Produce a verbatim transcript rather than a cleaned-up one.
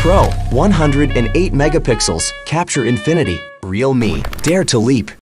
Pro, one hundred eight megapixels, capture infinity. Realme, dare to leap.